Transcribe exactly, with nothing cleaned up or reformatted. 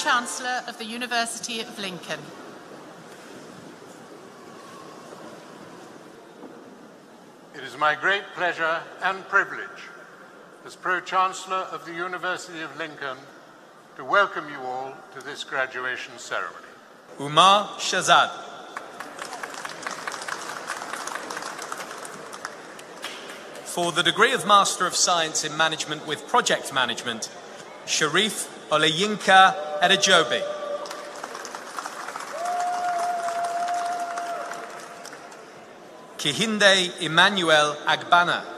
Pro-Chancellor of the University of Lincoln. It is my great pleasure and privilege as Pro-Chancellor of the University of Lincoln to welcome you all to this graduation ceremony. Umar Shazad. For the degree of Master of Science in Management with Project Management, Sherif Oleyinka Adejobi. Kihinde Emmanuel Agbana.